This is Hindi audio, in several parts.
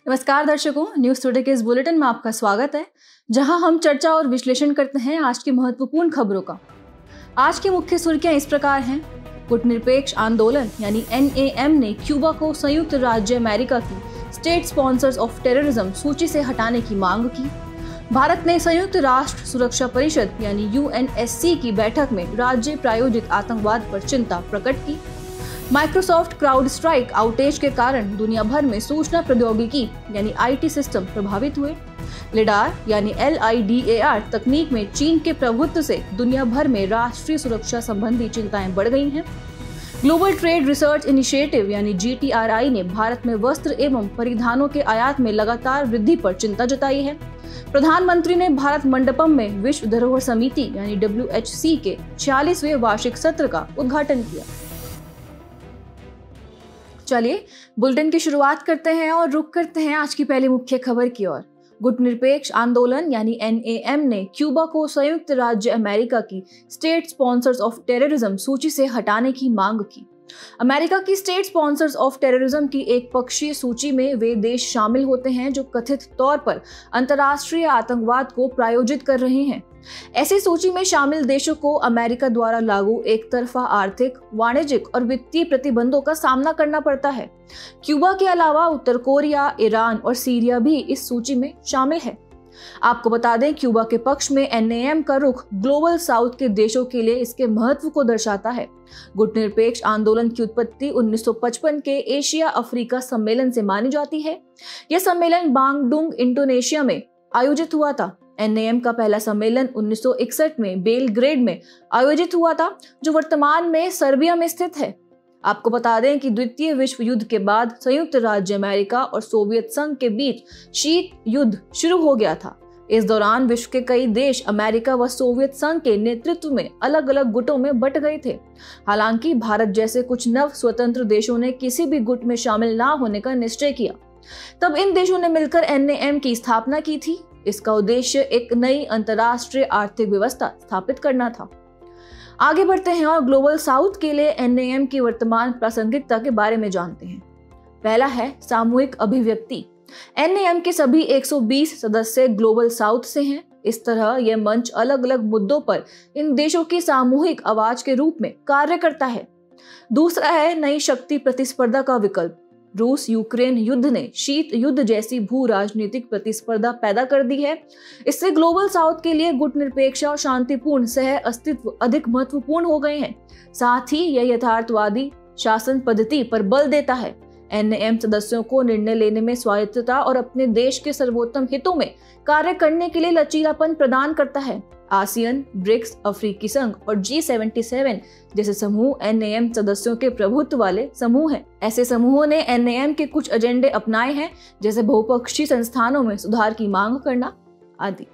नमस्कार दर्शकों, न्यूज टुडे के इस बुलेटिन में आपका स्वागत है, जहां हम चर्चा और विश्लेषण करते हैं आज की महत्वपूर्ण खबरों का। आज की मुख्य सुर्खियां इस प्रकार हैं। गुटनिरपेक्ष आंदोलन यानी NAM ने क्यूबा को संयुक्त राज्य अमेरिका की स्टेट स्पॉन्सर्स ऑफ टेररिज्म सूची से हटाने की मांग की। भारत ने संयुक्त राष्ट्र सुरक्षा परिषद यानी UNSC की बैठक में राज्य प्रायोजित आतंकवाद पर चिंता प्रकट की। माइक्रोसॉफ्ट क्राउड स्ट्राइक आउटेज के कारण दुनिया भर में सूचना प्रौद्योगिकी यानी IT सिस्टम प्रभावित हुए। लिडार यानी LIDAR तकनीक में चीन के प्रभुत्व से दुनिया भर में राष्ट्रीय सुरक्षा संबंधी चिंताएं बढ़ गई हैं। ग्लोबल ट्रेड रिसर्च इनिशिएटिव यानी GTRI ने भारत में वस्त्र एवं परिधानों के आयात में लगातार वृद्धि पर चिंता जताई है। प्रधानमंत्री ने भारत मंडपम में विश्व धरोहर समिति यानी WHC के 46वें वार्षिक सत्र का उद्घाटन किया। चलिए बुलेटिन की शुरुआत करते हैं और रुक करते हैं आज की पहली मुख्य खबर की ओर। गुटनिरपेक्ष आंदोलन यानी NAM ने क्यूबा को संयुक्त राज्य अमेरिका की स्टेट स्पॉन्सर्स ऑफ टेररिज्म सूची से हटाने की मांग की। अमेरिका की स्टेट स्पॉन्सर्स ऑफ टेररिज्म की एक पक्षीय सूची में वे देश शामिल होते हैं जो कथित तौर पर अंतर्राष्ट्रीय आतंकवाद को प्रायोजित कर रहे हैं। ऐसी सूची में शामिल देशों को अमेरिका द्वारा लागू एक तरफा आर्थिक, वाणिज्यिक और वित्तीय प्रतिबंधों का सामना करना पड़ता है। क्यूबा के अलावा उत्तर कोरिया, ईरान और सीरिया भी इस सूची में शामिल है। आपको बता दें, क्यूबा के पक्ष में NAM का रुख ग्लोबल साउथ के देशों के लिए इसके महत्व को दर्शाता है। गुटनिरपेक्ष आंदोलन की उत्पत्ति 1955 के एशिया अफ्रीका सम्मेलन से मानी जाती है। यह सम्मेलन बांगडुंग, इंडोनेशिया में आयोजित हुआ था। NAM का पहला सम्मेलन 1961 में बेलग्रेड में आयोजित हुआ था, जो वर्तमान में सर्बिया में स्थित है। आपको बता दें कि द्वितीय विश्व युद्ध के बाद संयुक्त राज्य अमेरिका और सोवियत संघ के बीच शीत युद्ध शुरू हो गया था। इस दौरान विश्व के कई देश अमेरिका व सोवियत संघ के नेतृत्व में अलग अलग गुटों में बंट गए थे। हालांकि भारत जैसे कुछ नव स्वतंत्र देशों ने किसी भी गुट में शामिल ना होने का निश्चय किया। तब इन देशों ने मिलकर NAM की स्थापना की थी। इसका उद्देश्य एक नई अंतर्राष्ट्रीय आर्थिक व्यवस्था स्थापित करना था। आगे बढ़ते हैं और ग्लोबल साउथ के लिए NAM की वर्तमान प्रासंगिकता के बारे में जानते हैं। पहला है सामूहिक अभिव्यक्ति। NAM के सभी 120 सदस्य ग्लोबल साउथ से हैं। इस तरह यह मंच अलग अलग मुद्दों पर इन देशों की सामूहिक आवाज के रूप में कार्य करता है। दूसरा है नई शक्ति प्रतिस्पर्धा का विकल्प। रूस यूक्रेन युद्ध ने शीत युद्ध जैसी भू राजनीतिक प्रतिस्पर्धा पैदा कर दी है। इससे ग्लोबल साउथ के लिए गुटनिरपेक्ष और शांतिपूर्ण सह अस्तित्व अधिक महत्वपूर्ण हो गए हैं। साथ ही यह यथार्थवादी शासन पद्धति पर बल देता है। NAM सदस्यों को निर्णय लेने में स्वायत्तता और अपने देश के सर्वोत्तम हितों में कार्य करने के लिए लचीलापन प्रदान करता है। आसियान, ब्रिक्स, अफ्रीकी संघ और G77 जैसे समूह NAM सदस्यों के प्रभुत्व वाले समूह हैं। ऐसे समूहों ने NAM के कुछ एजेंडे अपनाए हैं, जैसे बहुपक्षीय संस्थानों में सुधार की मांग करना आदि।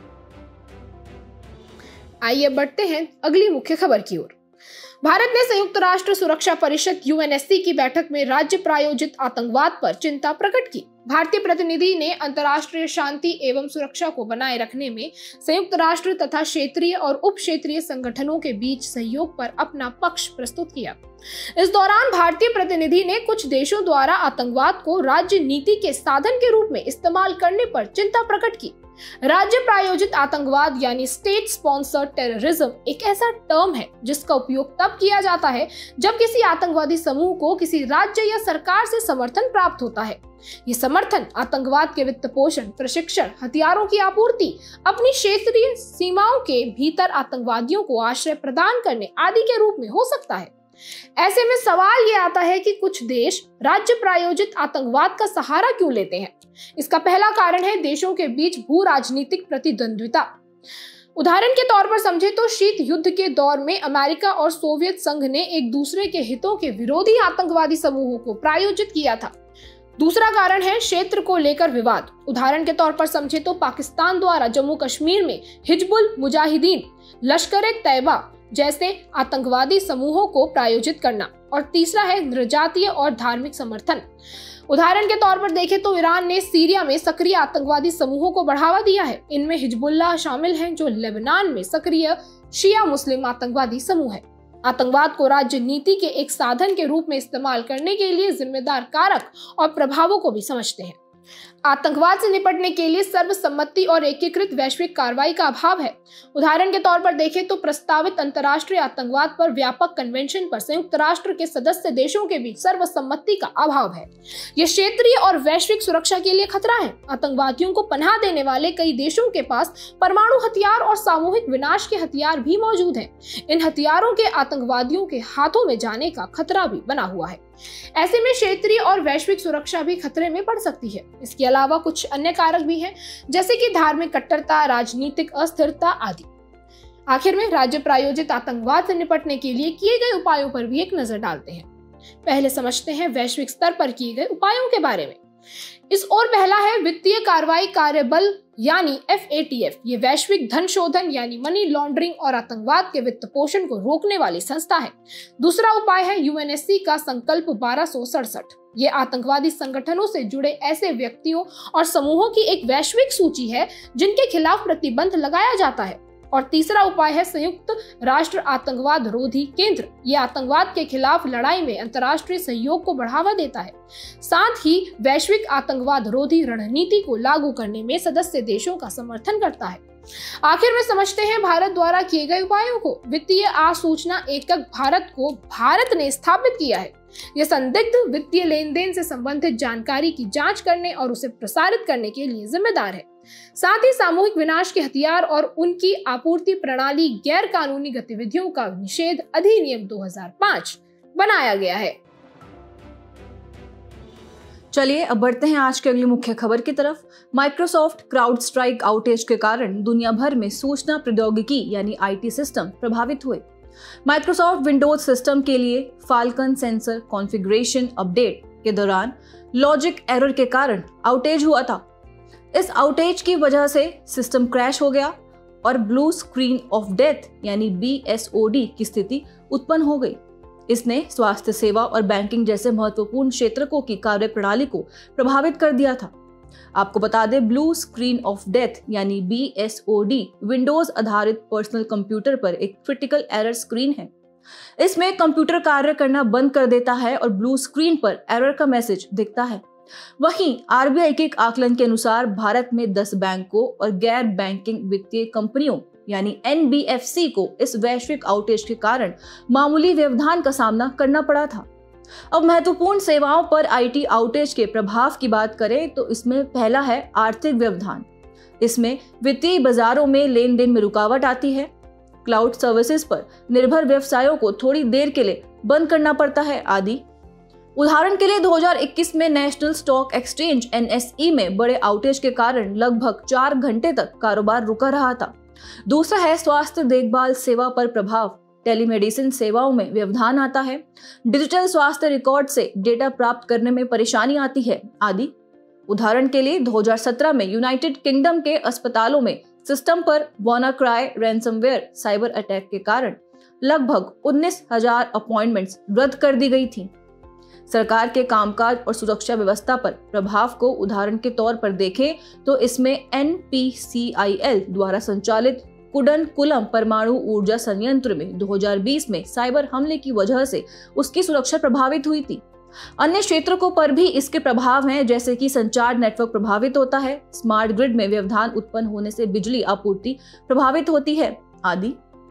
आइए बढ़ते हैं अगली मुख्य खबर की ओर। भारत ने संयुक्त राष्ट्र सुरक्षा परिषद UNSC की बैठक में राज्य प्रायोजित आतंकवाद पर चिंता प्रकट की। भारतीय प्रतिनिधि ने अंतर्राष्ट्रीय शांति एवं सुरक्षा को बनाए रखने में संयुक्त राष्ट्र तथा क्षेत्रीय और उप क्षेत्रीय संगठनों के बीच सहयोग पर अपना पक्ष प्रस्तुत किया। इस दौरान भारतीय प्रतिनिधि ने कुछ देशों द्वारा आतंकवाद को राज्य नीति के साधन के रूप में इस्तेमाल करने पर चिंता प्रकट की। राज्य प्रायोजित आतंकवाद यानी स्टेट स्पॉन्सर्ड टेररिज्म एक ऐसा टर्म है जिसका उपयोग तब किया जाता है जब किसी आतंकवादी समूह को किसी राज्य या सरकार से समर्थन प्राप्त होता है। ये समर्थन आतंकवाद के वित्त पोषण, प्रशिक्षण, हथियारों की आपूर्ति, अपनी क्षेत्रीय सीमाओं के भीतर आतंकवादियों को आश्रय प्रदान करने आदि के रूप में हो सकता है। ऐसे में सवाल ये आता है कि कुछ देश राज्य प्रायोजित आतंकवाद का सहारा क्यों लेते हैं। इसका पहला कारण है देशों के बीच भू राजनीतिक प्रतिद्वंद्विता। उदाहरण के तौर पर समझे तो शीत युद्ध के दौर में अमेरिका और सोवियत संघ ने एक दूसरे के हितों के विरोधी आतंकवादी समूहों को प्रायोजित किया था। दूसरा कारण है क्षेत्र को लेकर विवाद। उदाहरण के तौर पर समझे तो पाकिस्तान द्वारा जम्मू कश्मीर में हिजबुल मुजाहिदीन, लश्कर-ए-तैयबा जैसे आतंकवादी समूहों को प्रायोजित करना। और तीसरा है नृजातीय और धार्मिक समर्थन। उदाहरण के तौर पर देखें तो ईरान ने सीरिया में सक्रिय आतंकवादी समूहों को बढ़ावा दिया है। इनमें हिजबुल्लाह शामिल हैं, जो लेबनान में सक्रिय शिया मुस्लिम आतंकवादी समूह है। आतंकवाद को राज्य नीति के एक साधन के रूप में इस्तेमाल करने के लिए जिम्मेदार कारक और प्रभावों को भी समझते हैं। आतंकवाद से निपटने के लिए सर्वसम्मति और एकीकृत वैश्विक कार्रवाई का अभाव है। उदाहरण के तौर पर देखें तो प्रस्तावित अंतर्राष्ट्रीय आतंकवाद पर व्यापक कन्वेंशन पर संयुक्त राष्ट्र के सदस्य देशों के बीच सर्वसम्मति का अभाव है। यह क्षेत्रीय और वैश्विक सुरक्षा के लिए खतरा है। आतंकवादियों को पनाह देने वाले कई देशों के पास परमाणु हथियार और सामूहिक विनाश के हथियार भी मौजूद हैं। इन हथियारों के आतंकवादियों के हाथों में जाने का खतरा भी बना हुआ है। ऐसे में क्षेत्रीय और वैश्विक सुरक्षा भी खतरे में पड़ सकती है। इसके अलावा कुछ अन्य कारक भी हैं, जैसे कि धार्मिक कट्टरता, राजनीतिक अस्थिरता आदि। आखिर में राज्य प्रायोजित आतंकवाद से निपटने के लिए किए गए उपायों पर भी एक नजर डालते हैं। पहले समझते हैं वैश्विक स्तर पर किए गए उपायों के बारे में। इस ओर पहला है वित्तीय कार्रवाई कार्यबल यानी FATF। ये वैश्विक धन शोधन यानी मनी लॉन्ड्रिंग और आतंकवाद के वित्त पोषण को रोकने वाली संस्था है। दूसरा उपाय है UNSC का संकल्प 1267। ये आतंकवादी संगठनों से जुड़े ऐसे व्यक्तियों और समूहों की एक वैश्विक सूची है जिनके खिलाफ प्रतिबंध लगाया जाता है। और तीसरा उपाय है संयुक्त राष्ट्र आतंकवाद रोधी केंद्र। ये आतंकवाद के खिलाफ लड़ाई में अंतर्राष्ट्रीय सहयोग को बढ़ावा देता है, साथ ही वैश्विक आतंकवाद रोधी रणनीति को लागू करने में सदस्य देशों का समर्थन करता है। आखिर में समझते हैं भारत द्वारा किए गए उपायों को। वित्तीय आसूचना एकक भारत ने स्थापित किया है। यह संदिग्ध वित्तीय लेन देन से संबंधित जानकारी की जांच करने और उसे प्रसारित करने के लिए जिम्मेदार है। साथ ही सामूहिक विनाश के हथियार और उनकी आपूर्ति प्रणाली गैर कानूनी गतिविधियों का निषेध अधिनियम 2005 बनाया गया है। चलिए अब बढ़ते हैं आज की अगली मुख्य खबर की तरफ। माइक्रोसॉफ्ट क्राउड स्ट्राइक आउटेज के कारण दुनिया भर में सूचना प्रौद्योगिकी यानी IT सिस्टम प्रभावित हुए। माइक्रोसॉफ्ट विंडोज सिस्टम के लिए फाल्कन सेंसर कॉन्फ़िगरेशन अपडेट के दौरान लॉजिक एरर के कारण आउटेज हुआ था। इस आउटेज की वजह से सिस्टम क्रैश हो गया और ब्लू स्क्रीन ऑफ डेथ यानी BSOD की स्थिति उत्पन्न हो गई। इसने स्वास्थ्य सेवा और बैंकिंग जैसे महत्वपूर्ण क्षेत्रों की कार्यप्रणाली को प्रभावित कर दिया था। आपको बता दें, ब्लू स्क्रीन ऑफ डेथ यानी BSOD विंडोज आधारित पर्सनल कंप्यूटर पर एक क्रिटिकल एरर स्क्रीन है। इसमें कंप्यूटर कार्य करना बंद कर देता है और ब्लू स्क्रीन पर एरर का मैसेज दिखता है। वहीं RBI के एक आकलन के अनुसार भारत में 10 बैंकों और गैर बैंकिंग वित्तीय कंपनियों यानी NBFC को इस वैश्विक आउटेज के कारण मामूली व्यवधान का सामना करना पड़ा था। अब महत्वपूर्ण सेवाओं पर IT आउटेज के प्रभाव की बात करें तो इसमें पहला है आर्थिक व्यवधान। इसमें वित्तीय बाजारों में लेन देन में रुकावट आती है। क्लाउड सर्विसेज पर निर्भर व्यवसायों को थोड़ी देर के लिए बंद करना पड़ता है आदि। उदाहरण के लिए 2021 में नेशनल स्टॉक एक्सचेंज NSE में बड़े आउटेज के कारण लगभग 4 घंटे तक कारोबार रुका रहा था। दूसरा है स्वास्थ्य देखभाल सेवा पर प्रभाव। टेलीमेडिसिन सेवाओं में व्यवधान आता है। डिजिटल स्वास्थ्य रिकॉर्ड से डेटा प्राप्त करने में परेशानी आती है आदि। उदाहरण के लिए 2017 में यूनाइटेड किंगडम के अस्पतालों में सिस्टम पर WannaCry रैंसमवेयर साइबर अटैक के कारण लगभग 19,000 अपॉइंटमेंट्स रद्द कर दी गई थी। सरकार के कामकाज और सुरक्षा व्यवस्था पर प्रभाव को उदाहरण के तौर पर देखें तो इसमें NPCIL द्वारा संचालित कुडनकुलम परमाणु ऊर्जा संयंत्र में 2020 में साइबर हमले की वजह से उसकी सुरक्षा प्रभावित हुई थी। अन्य क्षेत्रों पर भी इसके प्रभाव हैं, जैसे कि संचार नेटवर्क प्रभावित होता है, स्मार्ट ग्रिड में व्यवधान उत्पन्न होने से बिजली आपूर्ति प्रभावित होती है आदि।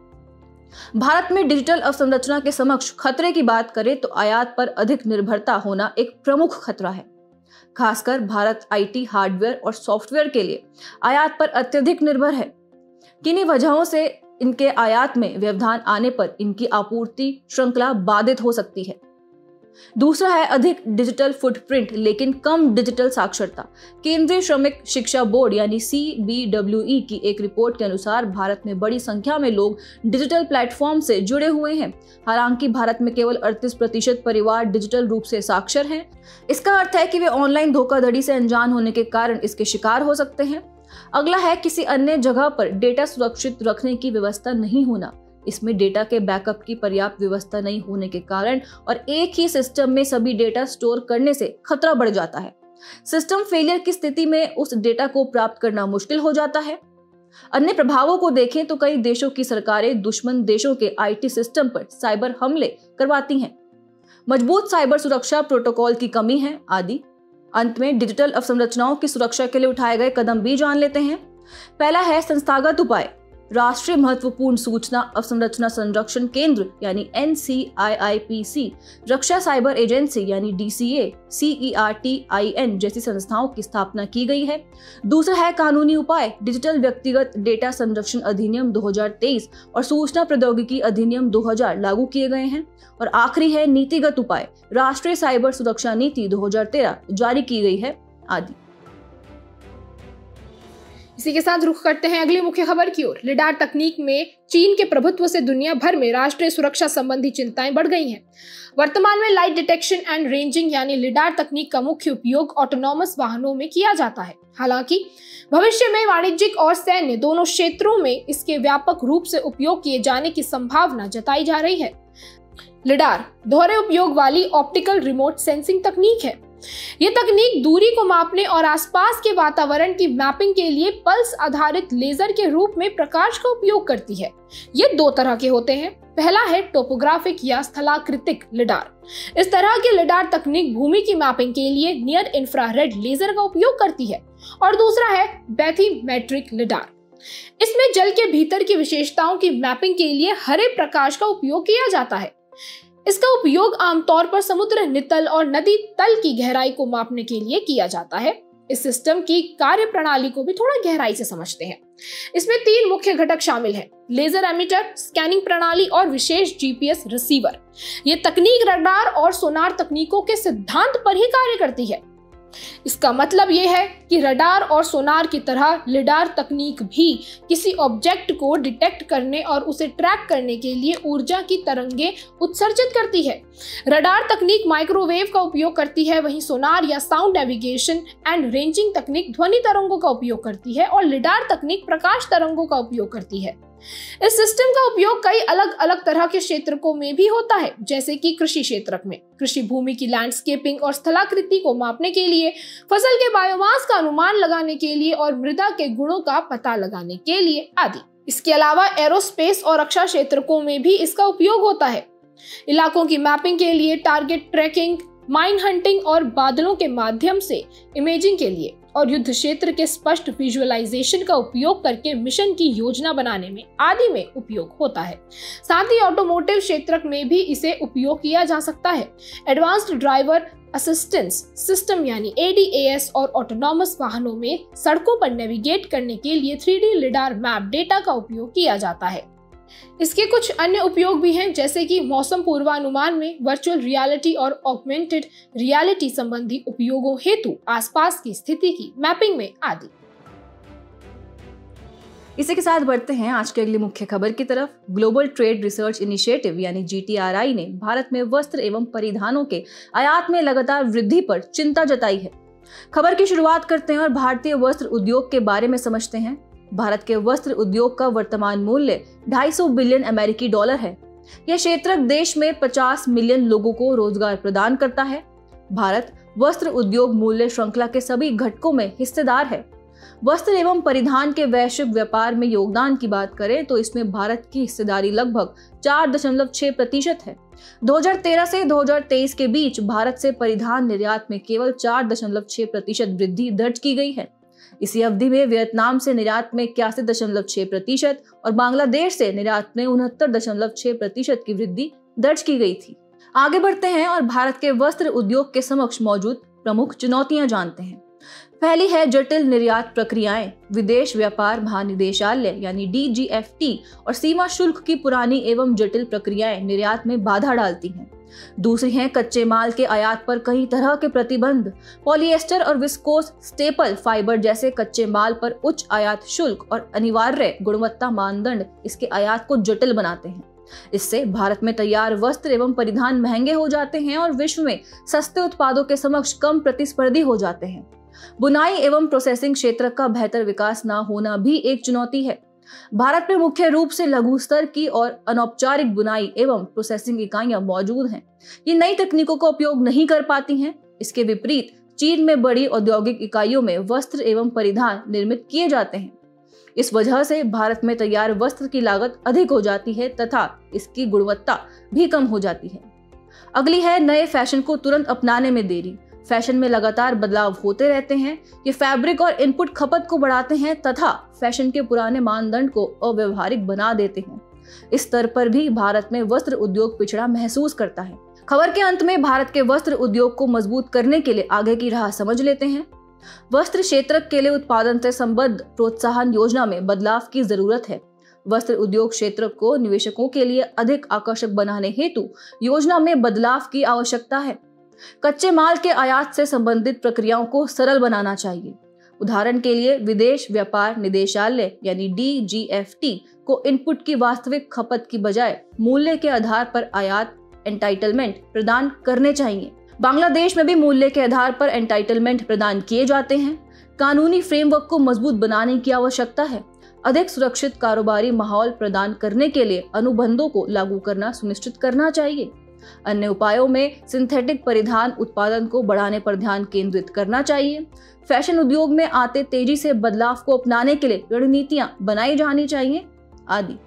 भारत में डिजिटल अवसंरचना के समक्ष खतरे की बात करें तो आयात पर अधिक निर्भरता होना एक प्रमुख खतरा है। खासकर भारत IT हार्डवेयर और सॉफ्टवेयर के लिए आयात पर अत्यधिक निर्भर है। किन्हीं वजहों से इनके आयात में व्यवधान आने पर इनकी आपूर्ति श्रृंखला बाधित हो सकती है। दूसरा है अधिक डिजिटल फुटप्रिंट लेकिन कम डिजिटल साक्षरता। केंद्रीय श्रमिक शिक्षा बोर्ड यानी CBWE की एक रिपोर्ट के अनुसार भारत में बड़ी संख्या में लोग डिजिटल प्लेटफॉर्म से जुड़े हुए हैं। हालांकि भारत में केवल 38% परिवार डिजिटल रूप से साक्षर हैं। इसका अर्थ है कि वे ऑनलाइन धोखाधड़ी से अनजान होने के कारण इसके शिकार हो सकते हैं। अगला है किसी अन्य जगह पर डेटा सुरक्षित रखने की व्यवस्था नहीं होना। इसमें डेटा के बैकअप की पर्याप्त व्यवस्था नहीं होने के कारण और एक ही सिस्टम में सभी डेटा स्टोर करने से खतरा बढ़ जाता है। सिस्टम फेलियर की स्थिति में उस डेटा को प्राप्त करना मुश्किल हो जाता है। अन्य प्रभावों को देखें तो कई देशों की सरकारें दुश्मन देशों के IT सिस्टम पर साइबर हमले करवाती हैं। मजबूत साइबर सुरक्षा प्रोटोकॉल की कमी है आदि। अंत में डिजिटल अवसंरचनाओं की सुरक्षा के लिए उठाए गए कदम भी जान लेते हैं। पहला है संस्थागत उपाय। राष्ट्रीय महत्वपूर्ण सूचना अवसंरचना संरक्षण केंद्र यानी NCIIPC, रक्षा साइबर एजेंसी यानी DCA, CERTIN जैसी संस्थाओं की स्थापना की गई है। दूसरा है कानूनी उपाय। डिजिटल व्यक्तिगत डेटा संरक्षण अधिनियम 2023 और सूचना प्रौद्योगिकी अधिनियम 2000 लागू किए गए हैं। और आखिरी है नीतिगत उपाय। राष्ट्रीय साइबर सुरक्षा नीति 2013 जारी की गई है आदि। इसी के साथ रुख करते हैं अगली मुख्य खबर की ओर। लिडार तकनीक में चीन के प्रभुत्व से दुनिया भर में राष्ट्रीय सुरक्षा संबंधी चिंताएं बढ़ गई हैं। वर्तमान में लाइट डिटेक्शन एंड रेंजिंग यानी लिडार तकनीक का मुख्य उपयोग ऑटोनॉमस वाहनों में किया जाता है। हालांकि भविष्य में वाणिज्यिक और सैन्य दोनों क्षेत्रों में इसके व्यापक रूप से उपयोग किए जाने की संभावना जताई जा रही है। लिडार दोहरे उपयोग वाली ऑप्टिकल रिमोट सेंसिंग तकनीक है। ये तकनीक दूरी को मापने और आसपास के वातावरण की मैपिंग के लिए पल्स आधारित लेजर के रूप में प्रकाश का उपयोग करती है। ये दो तरह के होते हैं। पहला है टोपोग्राफिक या स्थलाकृतिक लिडार। इस तरह की लिडार तकनीक भूमि की मैपिंग के लिए नियर इंफ्रारेड लेजर का उपयोग करती है। और दूसरा है बैथीमेट्रिक लिडार। इसमें जल के भीतर की विशेषताओं की मैपिंग के लिए हरे प्रकाश का उपयोग किया जाता है। इसका उपयोग आमतौर पर समुद्र नितल और नदी तल की गहराई को मापने के लिए किया जाता है। इस सिस्टम की कार्य प्रणाली को भी थोड़ा गहराई से समझते हैं। इसमें 3 मुख्य घटक शामिल हैं: लेजर एमिटर, स्कैनिंग प्रणाली और विशेष GPS रिसीवर। ये तकनीक रडार और सोनार तकनीकों के सिद्धांत पर ही कार्य करती है। इसका मतलब यह है कि रडार और सोनार की तरह लिडार तकनीक भी किसी ऑब्जेक्ट को डिटेक्ट करने और उसे ट्रैक करने के लिए ऊर्जा की तरंगें उत्सर्जित करती है। रडार तकनीक माइक्रोवेव का उपयोग करती है, वहीं सोनार या साउंड नेविगेशन एंड रेंजिंग तकनीक ध्वनि तरंगों का उपयोग करती है और लिडार तकनीक प्रकाश तरंगों का उपयोग करती है। इस सिस्टम का उपयोग कई अलग अलग तरह के क्षेत्रकों में भी होता है, जैसे कि कृषि क्षेत्र में कृषि भूमि की लैंडस्केपिंग और स्थलाकृति को मापने के लिए, फसल के बायोमास का अनुमान लगाने के लिए और मृदा के गुणों का पता लगाने के लिए आदि। इसके अलावा एरोस्पेस और रक्षा क्षेत्रकों में भी इसका उपयोग होता है। इलाकों की मैपिंग के लिए, टारगेट ट्रैकिंग, माइन हंटिंग और बादलों के माध्यम से इमेजिंग के लिए और युद्ध क्षेत्र के स्पष्ट विजुअलाइजेशन का उपयोग करके मिशन की योजना बनाने में आदि में उपयोग होता है। साथ ही ऑटोमोटिव क्षेत्र में भी इसे उपयोग किया जा सकता है। एडवांस्ड ड्राइवर असिस्टेंस सिस्टम यानी ADAS और ऑटोनॉमस वाहनों में सड़कों पर नेविगेट करने के लिए 3D लिडार मैप डेटा का उपयोग किया जाता है। इसके कुछ अन्य उपयोग भी हैं, जैसे कि मौसम पूर्वानुमान में, वर्चुअल रियलिटी और ऑगमेंटेड रियलिटी संबंधी उपयोगों हेतु आसपास की स्थिति की मैपिंग में आदि। इसी के साथ बढ़ते हैं आज के अगली मुख्य खबर की तरफ। ग्लोबल ट्रेड रिसर्च इनिशिएटिव यानी GTRI ने भारत में वस्त्र एवं परिधानों के आयात में लगातार वृद्धि पर चिंता जताई है। खबर की शुरुआत करते हैं और भारतीय वस्त्र उद्योग के बारे में समझते हैं। भारत के वस्त्र उद्योग का वर्तमान मूल्य 250 बिलियन अमेरिकी डॉलर है। यह क्षेत्र देश में 50 मिलियन लोगों को रोजगार प्रदान करता है। भारत वस्त्र उद्योग मूल्य श्रृंखला के सभी घटकों में हिस्सेदार है। वस्त्र एवं परिधान के वैश्विक व्यापार में योगदान की बात करें तो इसमें भारत की हिस्सेदारी लगभग 4.6% है। 2013 से 2023 के बीच भारत से परिधान निर्यात में केवल 4.6% वृद्धि दर्ज की गई है। इसी अवधि में वियतनाम से निर्यात में 81.6% और बांग्लादेश से निर्यात में 69.6% की वृद्धि दर्ज की गई थी। आगे बढ़ते हैं और भारत के वस्त्र उद्योग के समक्ष मौजूद प्रमुख चुनौतियां जानते हैं। पहली है जटिल निर्यात प्रक्रियाएं। विदेश व्यापार महानिदेशालय यानी DGFT और सीमा शुल्क की पुरानी एवं जटिल प्रक्रियाएं निर्यात में बाधा डालती हैं। दूसरी है कच्चे माल के आयात पर कई तरह के प्रतिबंध। पॉलिएस्टर और विस्कोस स्टेपल फाइबर जैसे कच्चे माल पर उच्च आयात शुल्क और अनिवार्य गुणवत्ता मानदंड इसके आयात को जटिल बनाते हैं। इससे भारत में तैयार वस्त्र एवं परिधान महंगे हो जाते हैं और विश्व में सस्ते उत्पादों के समक्ष कम प्रतिस्पर्धी हो जाते हैं। बुनाई एवं प्रोसेसिंग क्षेत्र का बेहतर विकास न होना भी एक चुनौती है। भारत में मुख्य रूप से लघु स्तर की और अनौपचारिक बुनाई एवं प्रोसेसिंग इकाइयां मौजूद हैं। ये नई तकनीकों का उपयोग नहीं कर पाती हैं। इसके विपरीत चीन में बड़ी औद्योगिक इकाइयों में वस्त्र एवं परिधान निर्मित किए जाते हैं। इस वजह से भारत में तैयार वस्त्र की लागत अधिक हो जाती है तथा इसकी गुणवत्ता भी कम हो जाती है। अगली है नए फैशन को तुरंत अपनाने में देरी। फैशन में लगातार बदलाव होते रहते हैं। ये फैब्रिक और इनपुट खपत को बढ़ाते हैं तथा फैशन के पुराने मानदंड को अव्यवहारिक बना देते हैं। इस स्तर पर भी भारत में वस्त्र उद्योग पिछड़ा महसूस करता है। खबर के अंत में भारत के वस्त्र उद्योग को मजबूत करने के लिए आगे की राह समझ लेते हैं। वस्त्र क्षेत्र के लिए उत्पादन से संबद्ध प्रोत्साहन योजना में बदलाव की जरूरत है। वस्त्र उद्योग क्षेत्र को निवेशकों के लिए अधिक आकर्षक बनाने हेतु योजना में बदलाव की आवश्यकता है। कच्चे माल के आयात से संबंधित प्रक्रियाओं को सरल बनाना चाहिए। उदाहरण के लिए विदेश व्यापार निदेशालय यानी DGFT को इनपुट की वास्तविक खपत की बजाय मूल्य के आधार पर आयात एंटाइटलमेंट प्रदान करने चाहिए। बांग्लादेश में भी मूल्य के आधार पर एंटाइटलमेंट प्रदान किए जाते हैं। कानूनी फ्रेमवर्क को मजबूत बनाने की आवश्यकता है। अधिक सुरक्षित कारोबारी माहौल प्रदान करने के लिए अनुबंधों को लागू करना सुनिश्चित करना चाहिए। अन्य उपायों में सिंथेटिक परिधान उत्पादन को बढ़ाने पर ध्यान केंद्रित करना चाहिए। फैशन उद्योग में आते तेजी से बदलाव को अपनाने के लिए रणनीतियां बनाई जानी चाहिए आदि।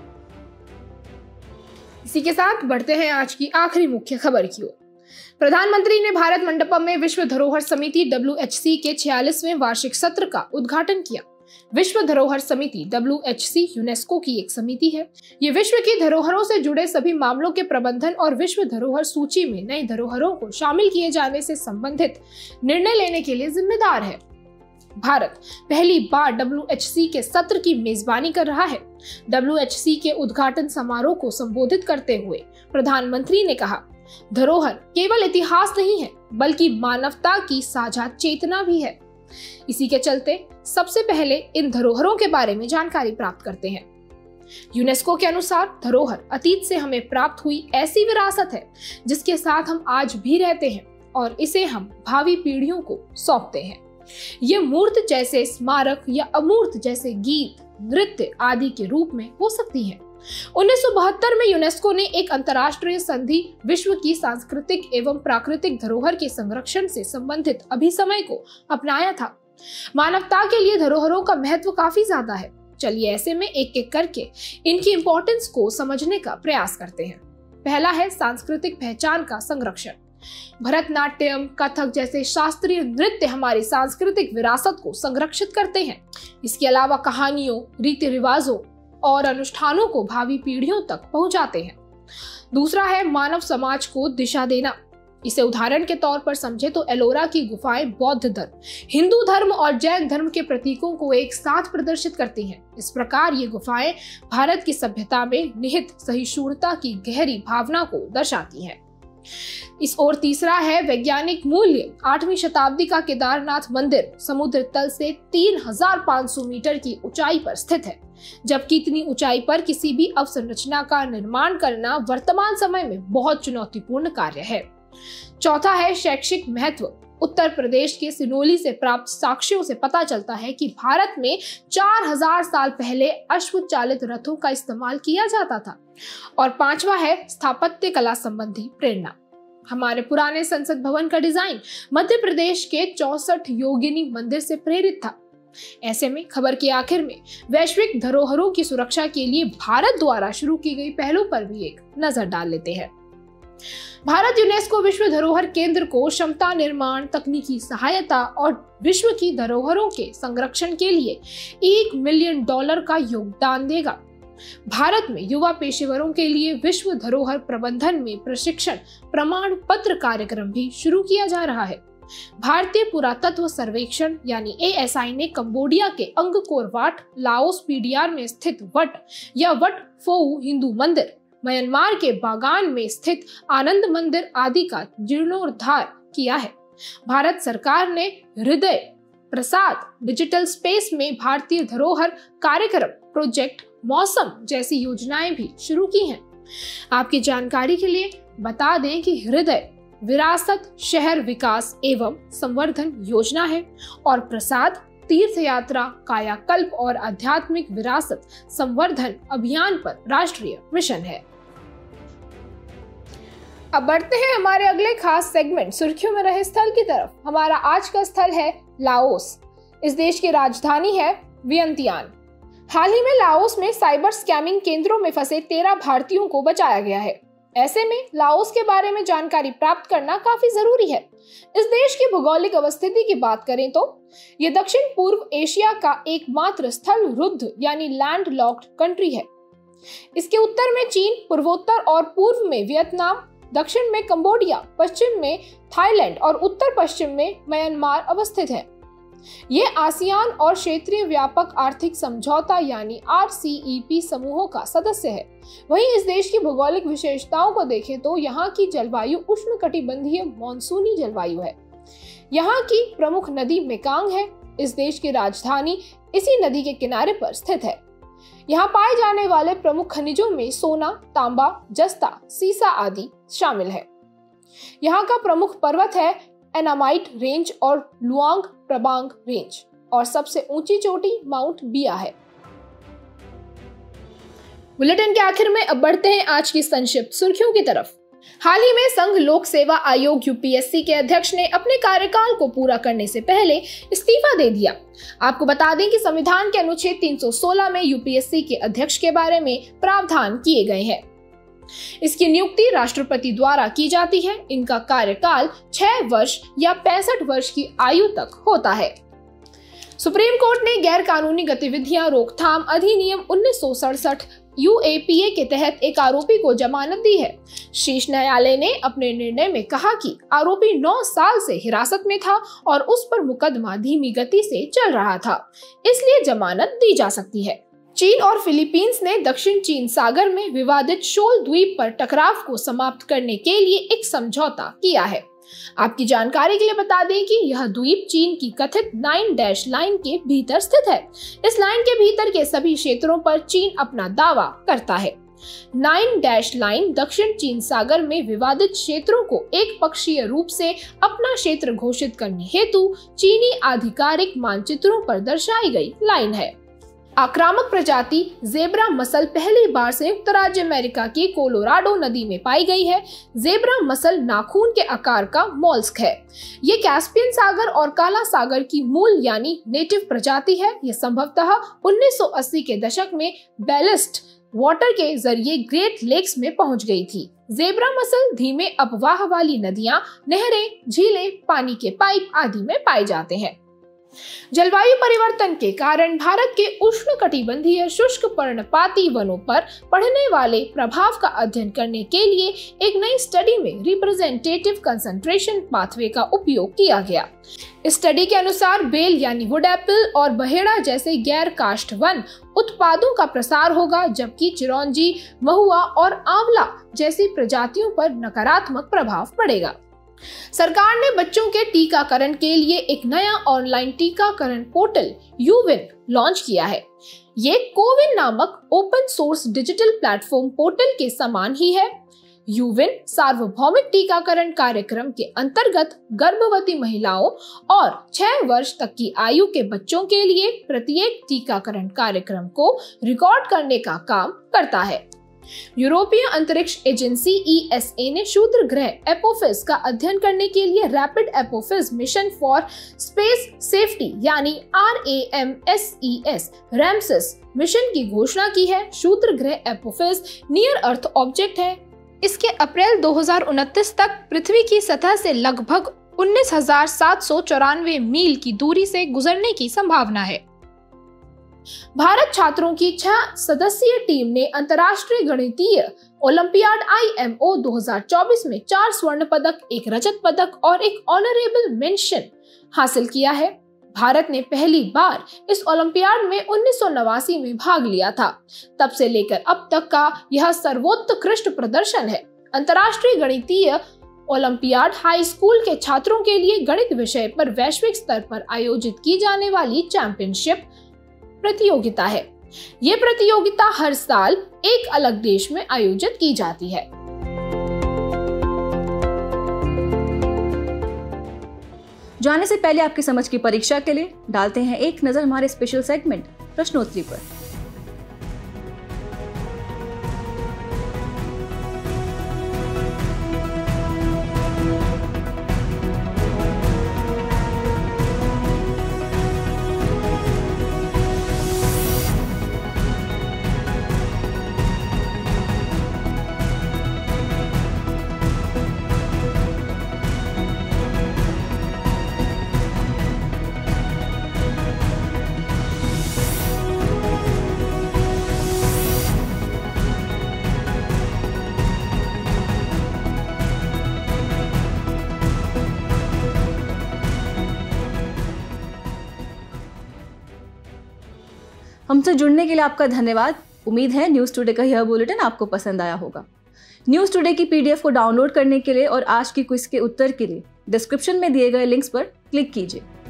इसी के साथ बढ़ते हैं आज की आखिरी मुख्य खबर की ओर। प्रधानमंत्री ने भारत मंडपम में विश्व धरोहर समिति WHC के 46वें वार्षिक सत्र का उद्घाटन किया। विश्व धरोहर समिति WHC यूनेस्को की एक समिति है। ये विश्व की धरोहरों से जुड़े सभी मामलों के प्रबंधन और विश्व धरोहर सूची में नई धरोहरों को शामिल किए जाने से संबंधित निर्णय लेने के लिए जिम्मेदार है। भारत पहली बार WHC के सत्र की मेजबानी कर रहा है। WHC के उद्घाटन समारोह को संबोधित करते हुए प्रधानमंत्री ने कहा, धरोहर केवल इतिहास नहीं है बल्कि मानवता की साझा चेतना भी है। इसी के चलते सबसे पहले इन धरोहरों के बारे में जानकारी प्राप्त करते हैं। यूनेस्को के अनुसार धरोहर अतीत से हमें प्राप्त हुई ऐसी विरासत है जिसके साथ हम आज भी रहते हैं और इसे हम भावी पीढ़ियों को सौंपते हैं। ये मूर्त जैसे स्मारक या अमूर्त जैसे गीत, नृत्य आदि के रूप में हो सकती है। 1972 में यूनेस्को ने एक अंतर्राष्ट्रीय संधि विश्व की सांस्कृतिक एवं प्राकृतिक धरोहर के संरक्षण से संबंधित अभिसमय को अपनाया था। मानवता के लिए धरोहरों का महत्व काफी ज्यादा है। चलिए ऐसे में एक एक करके इनकी इंपॉर्टेंस को समझने का प्रयास करते हैं। पहला है सांस्कृतिक पहचान का संरक्षण। भरतनाट्यम, कथक जैसे शास्त्रीय नृत्य हमारी सांस्कृतिक विरासत को संरक्षित करते हैं। इसके अलावा कहानियों, रीति रिवाजों और अनुष्ठानों को भावी पीढ़ियों तक पहुंचाते हैं। दूसरा है मानव समाज को दिशा देना। इसे उदाहरण के तौर पर समझे तो एलोरा की गुफाएं बौद्ध धर्म, हिंदू धर्म और जैन धर्म के प्रतीकों को एक साथ प्रदर्शित करती हैं। इस प्रकार ये गुफाएं भारत की सभ्यता में निहित सहिष्णुता की गहरी भावना को दर्शाती हैं। इस ओर तीसरा है वैज्ञानिक मूल्य। 8वीं शताब्दी का केदारनाथ मंदिर समुद्र तल से 3500 मीटर की ऊंचाई पर स्थित है, जबकि इतनी ऊंचाई पर किसी भी अवसंरचना का निर्माण करना वर्तमान समय में बहुत चुनौतीपूर्ण कार्य है। चौथा है शैक्षिक महत्व। उत्तर प्रदेश के सिनोली से प्राप्त साक्ष्यों से पता चलता है कि भारत में 4000 साल पहले अश्व चालित रथों का इस्तेमाल किया जाता था। और पांचवा है स्थापत्य कला संबंधी प्रेरणा। हमारे पुराने संसद भवन का डिजाइन मध्य प्रदेश के 64 योगिनी मंदिर से प्रेरित था। ऐसे में खबर के आखिर में वैश्विक धरोहरों की सुरक्षा के लिए भारत द्वारा शुरू की गई पहलों पर भी एक नजर डाल लेते हैं। भारत यूनेस्को विश्व धरोहर केंद्र को क्षमता निर्माण, तकनीकी सहायता और विश्व की धरोहरों के संरक्षण के लिए $1 मिलियन का योगदान देगा। भारत में युवा पेशेवरों के लिए विश्व धरोहर प्रबंधन में प्रशिक्षण प्रमाण पत्र कार्यक्रम भी शुरू किया जा रहा है। भारतीय पुरातत्व सर्वेक्षण यानी ASI ने कंबोडिया के अंगकोर वाट, लाओस PDR में स्थित वट या वट फोऊ हिंदू मंदिर, म्यांमार के बागान में स्थित आनंद मंदिर आदि का जीर्णोद्धार किया है। भारत सरकार ने हृदय प्रसाद डिजिटल स्पेस में भारतीय धरोहर कार्यक्रम प्रोजेक्ट मौसम जैसी योजनाएं भी शुरू की हैं। आपकी जानकारी के लिए बता दें कि हृदय विरासत शहर विकास एवं संवर्धन योजना है और प्रसाद तीर्थ यात्रा, कायाकल्प और आध्यात्मिक विरासत संवर्धन अभियान पर राष्ट्रीय मिशन है। अब बढ़ते हैं हमारे अगले खास सेगमेंट सुर्खियों में रहे स्थल की तरफ। हमारा आज का स्थल है लाओस। इस देश की राजधानी है वियंतियान। हाल ही में लाओस में साइबर स्कैमिंग केंद्रों में फंसे 13 भारतीयों को बचाया गया है। ऐसे में लाओस के बारे में जानकारी प्राप्त करना काफी जरूरी है। इस देश की भौगोलिक अवस्थिति की बात करें तो ये दक्षिण पूर्व एशिया का एकमात्र स्थल रुद्ध यानी लैंड लॉक्ड कंट्री है। इसके उत्तर में चीन, पूर्वोत्तर और पूर्व में वियतनाम, दक्षिण में कंबोडिया, पश्चिम में थाईलैंड और उत्तर पश्चिम में म्यांमार अवस्थित है। ये आसियान और क्षेत्रीय व्यापक आर्थिक समझौता यानी RCEP समूहों का सदस्य है। वहीं इस देश की भौगोलिक विशेषताओं को देखें तो यहाँ की जलवायु उष्णकटिबंधीय मॉनसूनी जलवायु है। यहाँ की प्रमुख नदी मेकांग है। इस देश की राजधानी इसी नदी के किनारे पर स्थित है। यहाँ पाए जाने वाले प्रमुख खनिजों में सोना, तांबा, जस्ता, सीसा आदि शामिल है। यहाँ का प्रमुख पर्वत है एनामाइट रेंज और लुआंग प्रबांग रेंज और सबसे ऊंची चोटी माउंट बिया है। बुलेटिन के आखिर में अब बढ़ते हैं आज की संक्षिप्त सुर्खियों की तरफ। हाल ही में संघ लोक सेवा आयोग UPSC के अध्यक्ष ने अपने कार्यकाल को पूरा करने से पहले इस्तीफा दे दिया। आपको बता दें कि संविधान के अनुच्छेद 316 में UPSC के अध्यक्ष के बारे में प्रावधान किए गए हैं। इसकी नियुक्ति राष्ट्रपति द्वारा की जाती है। इनका कार्यकाल 6 वर्ष या 65 वर्ष की आयु तक होता है। सुप्रीम कोर्ट ने गैर कानूनी गतिविधियां रोकथाम अधिनियम 1967 UAPA के तहत एक आरोपी को जमानत दी है। शीर्ष न्यायालय ने अपने निर्णय में कहा कि आरोपी 9 साल से हिरासत में था और उस पर मुकदमा धीमी गति से चल रहा था, इसलिए जमानत दी जा सकती है। चीन और फिलीपींस ने दक्षिण चीन सागर में विवादित शोल द्वीप पर टकराव को समाप्त करने के लिए एक समझौता किया है। आपकी जानकारी के लिए बता दें कि यह द्वीप चीन की कथित 9 लाइन के भीतर स्थित है। इस लाइन के भीतर के सभी क्षेत्रों पर चीन अपना दावा करता है। 9 लाइन दक्षिण चीन सागर में विवादित क्षेत्रों को एक पक्षीय रूप से अपना क्षेत्र घोषित करने हेतु चीनी आधिकारिक मानचित्रों पर दर्शाई गई लाइन है। आक्रामक प्रजाति जेब्रा मसल पहली बार संयुक्त राज्य अमेरिका की कोलोराडो नदी में पाई गई है। जेब्रा मसल नाखून के आकार का मोल्स्क है। ये कैस्पियन सागर और काला सागर की मूल यानी नेटिव प्रजाति है। ये संभवतः 1980 के दशक में बैलिस्ट वाटर के जरिए ग्रेट लेक्स में पहुंच गई थी। जेब्रा मसल धीमे अपवाह वाली नदियां, नहरें, झीलें, पानी के पाइप आदि में पाए जाते हैं। जलवायु परिवर्तन के कारण भारत के उष्णकटिबंधीय शुष्क पर्णपाती वनों पर पड़ने वाले प्रभाव का अध्ययन करने के लिए एक नई स्टडी में रिप्रेजेंटेटिव कंसंट्रेशन पाथवे का उपयोग किया गया। इस स्टडी के अनुसार बेल यानी वुड एप्पल और बहेड़ा जैसे गैर काष्ठ वन उत्पादों का प्रसार होगा, जबकि चिरौंजी, महुआ और आंवला जैसी प्रजातियों पर नकारात्मक प्रभाव पड़ेगा। सरकार ने बच्चों के टीकाकरण के लिए एक नया ऑनलाइन टीकाकरण पोर्टल यूविन लॉन्च किया है। ये कोविन नामक open source digital platform portal के समान ही है। यूविन सार्वभौमिक टीकाकरण कार्यक्रम के अंतर्गत गर्भवती महिलाओं और 6 वर्ष तक की आयु के बच्चों के लिए प्रत्येक टीकाकरण कार्यक्रम को रिकॉर्ड करने का काम करता है। यूरोपीय अंतरिक्ष एजेंसी ESA ने क्षुद्र ग्रह एपोफिस का अध्ययन करने के लिए rapid Apophis mission for space safety यानी RAMSES मिशन की घोषणा की है। क्षुद्र ग्रह एपोफिस नियर अर्थ ऑब्जेक्ट है। इसके अप्रैल 2029 तक पृथ्वी की सतह से लगभग 19,794 मील की दूरी से गुजरने की संभावना है। भारत छात्रों की 6 सदस्यीय टीम ने अंतर्राष्ट्रीय गणितीय ओलंपियाड IMO 2024 में 4 स्वर्ण पदक, 1 रजत पदक और 1 ऑनरेबल मेंशन हासिल किया है। भारत ने पहली बार इस ओलंपियाड में 1989 में भाग लिया था। तब से लेकर अब तक का यह सर्वोत्कृष्ट प्रदर्शन है। अंतर्राष्ट्रीय गणितीय ओलंपियाड हाई स्कूल के छात्रों के लिए गणित विषय पर वैश्विक स्तर पर आयोजित की जाने वाली चैंपियनशिप प्रतियोगिता है। ये प्रतियोगिता हर साल एक अलग देश में आयोजित की जाती है। जाने से पहले आपकी समझ की परीक्षा के लिए डालते हैं एक नजर हमारे स्पेशल सेगमेंट प्रश्नोत्तरी पर। हमसे जुड़ने के लिए आपका धन्यवाद। उम्मीद है न्यूज़ टुडे का यह बुलेटिन आपको पसंद आया होगा। न्यूज़ टुडे की PDF को डाउनलोड करने के लिए और आज की क्विज के उत्तर के लिए डिस्क्रिप्शन में दिए गए लिंक्स पर क्लिक कीजिए।